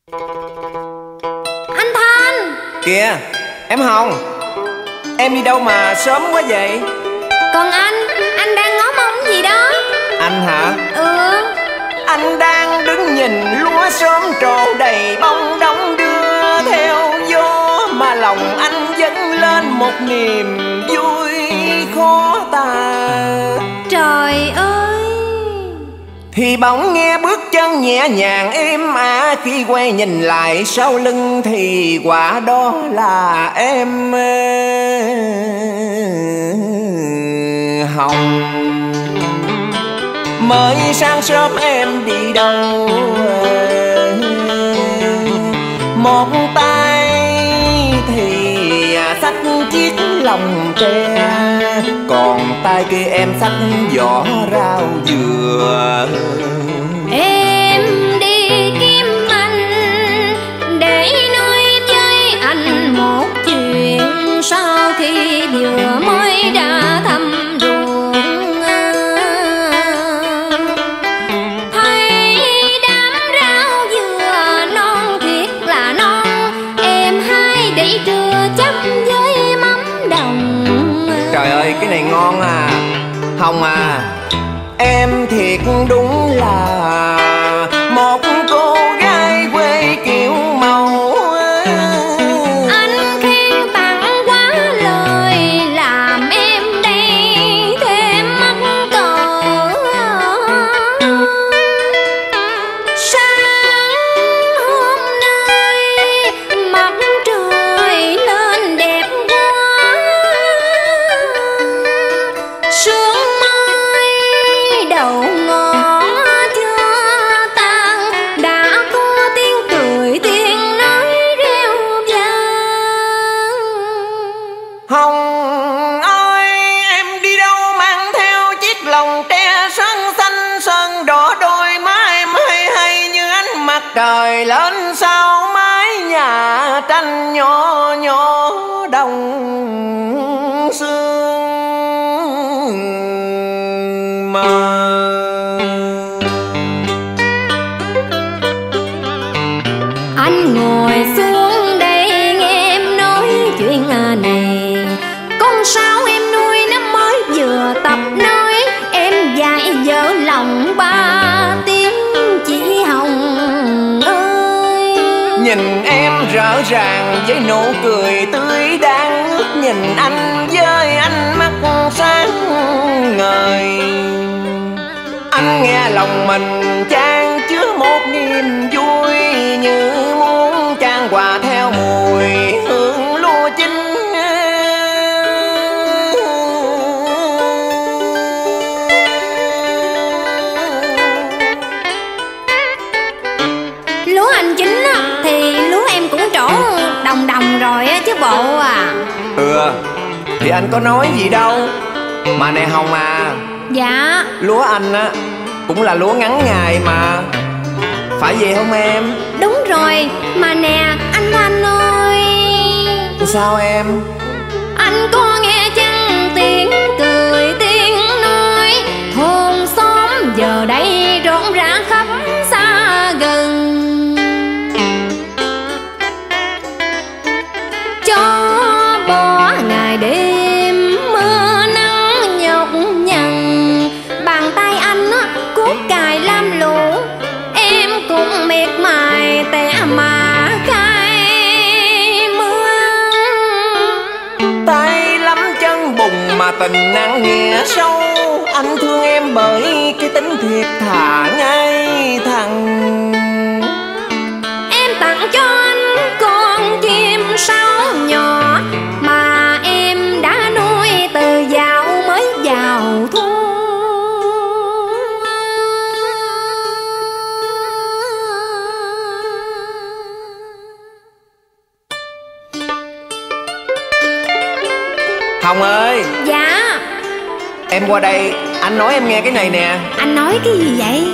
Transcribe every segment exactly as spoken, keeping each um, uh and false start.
Anh Thanh. Kìa, em Hồng, em đi đâu mà sớm quá vậy? Còn anh, anh đang ngó mông gì đó? Anh hả? Ừ. Anh đang đứng nhìn lúa sớm trổ đầy bông đong đưa theo gió, mà lòng anh dâng lên một niềm vui khó tả. Trời ơi. Thì bỗng nghe bước chân nhẹ nhàng êm ả, khi quay nhìn lại sau lưng thì quả đó là em Hồng. Mới sáng sớm em đi đâu, một tay thì xách chiếc lồng tre, còn tay kia em xách vỏ rau dừa. Em đi kiếm anh để nói với anh một chuyện, sau khi vừa mới ra thăm ruộng, thấy đám rau dừa non thiệt là non, em hái để trưa chấm với mắm đồng. Trời ơi, cái này ngon à Hồng à. Em thiệt đúng là một cô gái quê kiểu mẫu. Anh khen tặng quá lời làm em đây thêm mắc cỡ. Sáng hôm nay mặt trời lên đẹp quá, sương mai đầu ngõ chưa tan, đã có tiếng cười tiếng nói reo vang. Hồng ơi, em đi đâu mang theo chiếc lồng tre sơn xanh sơn đỏ, đôi má em hay hay như ánh mặt trời lên sau mái nhà tranh nhỏ nhỏ đông sương mờ. Anh ngồi xuống đây nghe em nói chuyện này. Con sao em nuôi nó mới vừa tập nói, em dạy dở lòng ba tiếng chị Hồng ơi. Nhìn em rõ ràng với nụ cười tươi đang ngước nhìn anh với ánh mắt sáng ngời. Anh nghe lòng mình chan chứa một niềm vui, như muốn chan hòa theo mùi hương lúa chín. Lúa anh chín á, thì lúa em cũng trổ đồng đồng rồi á chứ bộ à. Ừ, thì anh có nói gì đâu. Mà này Hồng à, Dạ. lúa anh á cũng là lúa ngắn ngày mà, phải vậy không em? Đúng rồi. Mà nè anh Thanh ơi. Sao em? Anh có nghe chăng tiếng cười tiếng nói, thôn xóm giờ đây rộn rã khắp xa gần, cho bỏ ngày đêm mưa nắng nhọc nhằn. Bàn tay anh á cuốc cài lam lũ, em cũng miệt mài tẻ mà cay mưa. Tay lắm chân bùng mà tình nặng nghĩa sâu, anh thương em bởi cái tính thiệt thà ngay thẳng. Em tặng cho anh con chim sáo nhỏ mà em đã nuôi từ dạo mới vào thu. Hồng ơi. Dạ. Em qua đây, anh nói em nghe cái này nè. Anh nói cái gì vậy?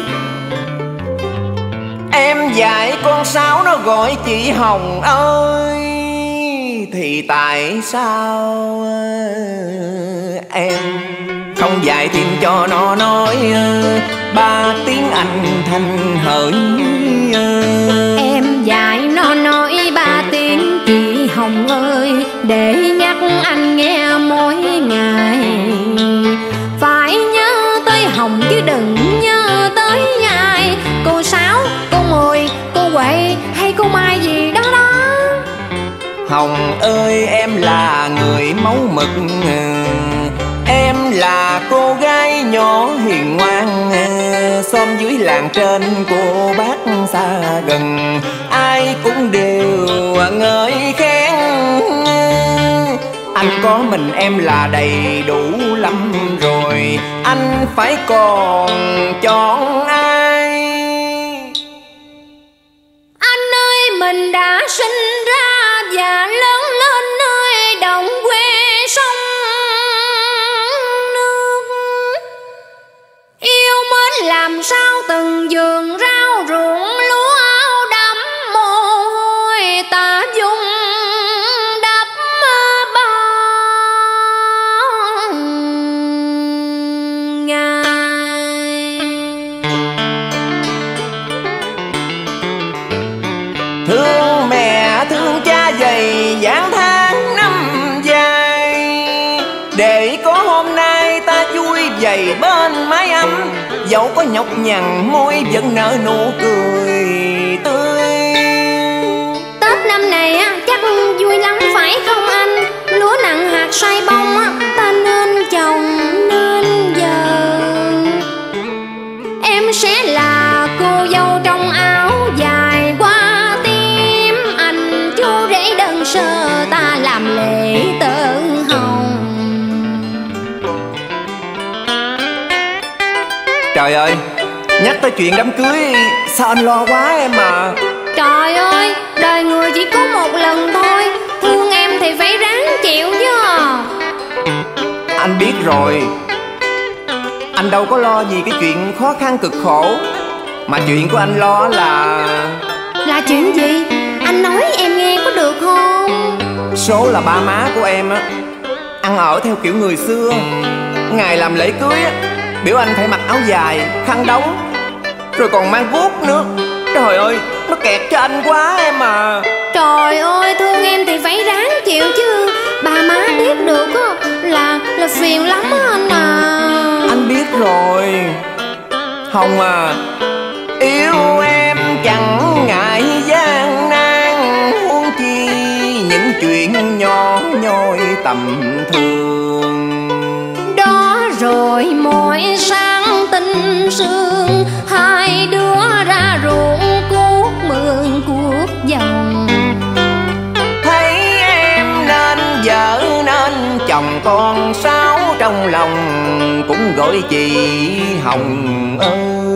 Em dạy con sáo nó gọi chị Hồng ơi, thì tại sao em không dạy thêm cho nó nói ba tiếng Anh thanh hỡi. Em dạy Hồng ơi em là người mẫu mực, em là cô gái nhỏ hiền ngoan, xóm dưới làng trên cô bác xa gần ai cũng đều ngợi khen. Anh có mình em là đầy đủ lắm rồi, anh phải còn chọn ai? Anh ơi mình đã sinh ra và lớn lên nơi đồng quê sông nước, yêu mến làm sao từng vườn rau ruộng lúa áo đẫm mồ hôi ta dung đắp bao ngày. Thương mẹ thương cha dày dáng tháng năm dài, để có hôm nay ta vui vầy bên mái ấm, dẫu có nhọc nhằn môi vẫn nở nụ cười tươi. Tết năm này á chắc vui lắm phải không anh? Lúa nặng hạt xoay bông á, ta nên trồng nên dần. Em sẽ là cô dâu trong áo dài qua tim, anh chú rể đơn sơ ta làm lễ tơ hồng. Trời ơi, nhắc tới chuyện đám cưới sao anh lo quá em à? Trời ơi, đời người chỉ có một lần thôi, thương em thì phải ráng chịu chứ. Anh biết rồi, anh đâu có lo gì cái chuyện khó khăn cực khổ, mà chuyện của anh lo là... Là chuyện gì? Anh nói em nghe có được không? Số là ba má của em á, ăn ở theo kiểu người xưa. Ngày làm lễ cưới á, biểu anh phải mặc áo dài, khăn đóng, rồi còn mang guốc nữa. Trời ơi, nó kẹt cho anh quá em à. Trời ơi, thương em thì phải ráng chịu chứ. Bà má biết được á, là là phiền lắm á anh à. Anh biết rồi Hồng à, yêu em chẳng ngại gian nan, huống chi những chuyện nhỏ nhoi tầm thường. Đó rồi mỗi sáng tinh sương, hai đứa ra ruộng cuốc mương cuốc dòng. Thấy em nên vợ nên chồng, con sao trong lòng cũng gọi chị Hồng ơi.